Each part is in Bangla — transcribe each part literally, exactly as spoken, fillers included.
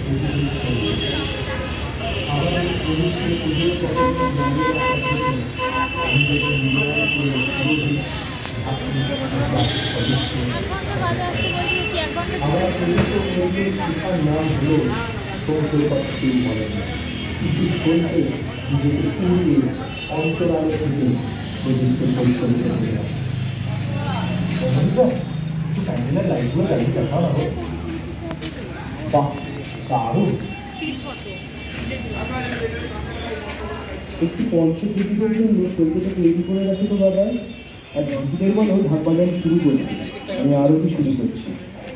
অন্তরালে থেকে লাইটগুলো গাড়ি দেখাও না বাহ দারুণ। একটি পঞ্চপ্রদীপের জন্য সৈকতে তৈরি করে রাখে তো বাবা, আর দিদিদের বলো ঢাক বাজানো শুরু করছি, আমি আরতি শুরু করছি।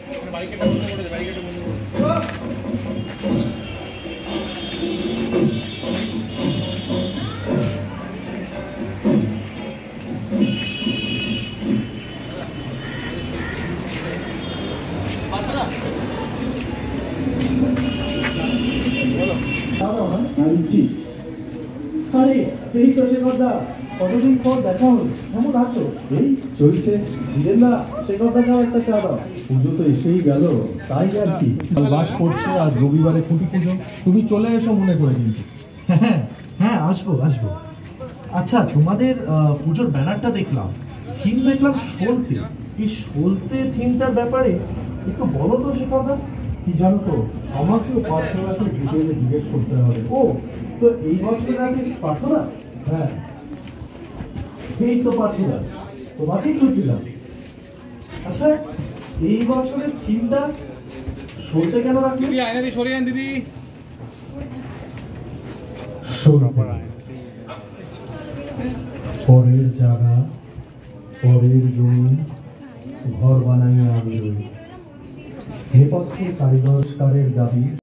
আরে এই তো শেখরদা, কতদিন পর দেখা হল, কেমন আছো? এই চলছে। ধীরেন দা, শেখরদা যাও একটা চা দাও। পুজো তো এসেই গেল, তাই আর কি। কাল বাস পড়ছে আর রবিবারে খুঁটি পুজো, তুমি চলে এসো মনে করে কিন্তু। হ্যাঁ হ্যাঁ আসবো আসবো। আচ্ছা, তোমাদের পুজোর ব্যানারটা দেখলাম, থিম দেখলাম সলতে। এই সলতে থিমটার ব্যাপারে একটু বলো তো শেখরদা। কি জানো তো, আমাকেও পার্থনাকে ডিটেলে জিজ্ঞেস করতে হবে। ও, তো এই বছর আগে পার্থনা? হ্যাঁ, এই তো পার্থনা, তোমাকেই খুঁজছিলাম। আচ্ছা, এই বছরের থিমটা সলতে কেন রাখলে? দিদি আয়না দিয়ে সরে যান দিদি। পরের জায়গা, পরের জমি, ঘর বানাইয়া আমি রই। নেপথ্যে কারিগরস্কারের দাবি।